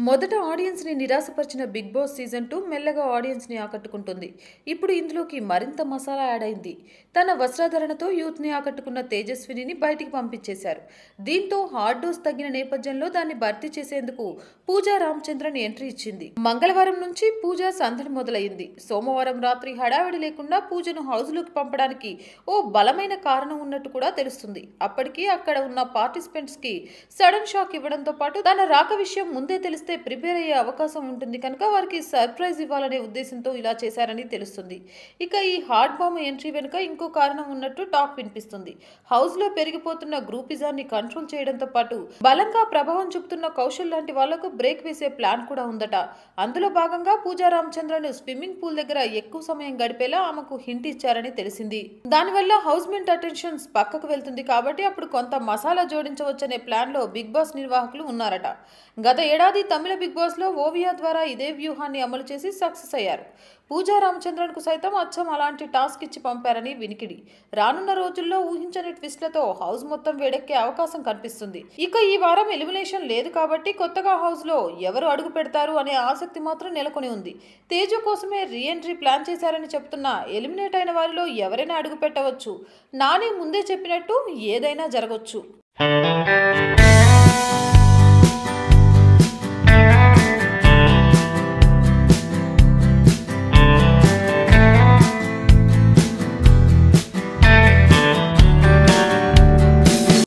మొదట ఆడియన్స్ ని నిరాశపరిచిన big boss season 2 మెల్లగా ఆడియన్స్ ని ఆకట్టుకుంటుంది. ఇప్పుడు ఇందులోకి మరింత మసాలా యాడ్ అయింది. తన వస్త్రధారణతో యూత్ ని ఆకట్టుకున్న తేజస్వినిని బయటికి పంపించేశారు. దీంతో హార్డ్ డోస్ తగ్గిన నేపథ్యంలో దాన్ని భర్తీ చేసేందుకు పూజా రామచంద్రన్ ఎంట్రీ ఇచ్చింది. మంగళవారం నుంచి పూజ సందడి మొదలైంది. సోమవారం రాత్రి హడావిడి లేకుండా పూజను హౌస్ లోకి పంపడానికి ఓ బలమైన కారణం ఉన్నట్టు కూడా తెలుస్తుంది. అప్పటికి అక్కడ ఉన్న పార్టిసిపెంట్స్ కి సడన్ షాక్ ఇవ్వడంతో పాటు తన రాక విషయం ముందే తెలిస్తే ప్రిపేర్ అయ్యే అవకాశం ఉంటుంది కనుక వారికి సర్ప్రైజ్ ఇవ్వాలనే ఉద్దేశంతో ఇలా చేశారని తెలుస్తుంది. ఇక ఈ హార్డ్ బాంబ్ ఎంట్రీ వెనుక ఇంకో కారణం ఉన్నట్టు టాక్ వినిపిస్తుంది. హౌస్ లో పెరిగిపోతున్న గ్రూపిజాన్ని కంట్రోల్ చేయడంతో పాటు బలంగా ప్రభావం చూపుతున్న కౌశల్ లాంటి వాళ్లకు బ్రేక్ వేసే ప్లాన్ కూడా ఉందట. అందులో భాగంగా పూజా రామచంద్రన్ స్విమ్మింగ్ పూల్ దగ్గర ఎక్కువ సమయం గడిపేలా ఆమెకు హింట్ ఇచ్చారని తెలిసింది. దానివల్ల హౌస్ మేట్ అటెన్షన్స్ పక్కకు వెళ్తుంది కాబట్టి అప్పుడు కొంత మసాలా జోడించవచ్చనే ప్లాన్ లో బిగ్ బాస్ నిర్వాహకులు ఉన్నారట. గత ఏడాది తమిళ బిగ్ బాస్ లో ఓవియా ద్వారా ఇదే వ్యూహాన్ని అమలు చేసి సక్సెస్ అయ్యారు. పూజా రామచంద్రన్ కు సైతం అచ్చం అలాంటి టాస్క్ ఇచ్చి పంపారని వినికిడి. రానున్న రోజుల్లో ఊహించని ట్విస్ట్లతో హౌస్ మొత్తం వేడెక్కే అవకాశం కనిపిస్తుంది. ఇక ఈ వారం ఎలిమినేషన్ లేదు కాబట్టి కొత్తగా హౌస్ లో ఎవరు అడుగు పెడతారు అనే ఆసక్తి మాత్రం నెలకొని ఉంది. తేజు కోసమే రీ ఎంట్రీ ప్లాన్ చేశారని చెప్తున్నా ఎలిమినేట్ అయిన వారిలో ఎవరైనా అడుగు పెట్టవచ్చు. నాని ముందే చెప్పినట్టు ఏదైనా జరగొచ్చు.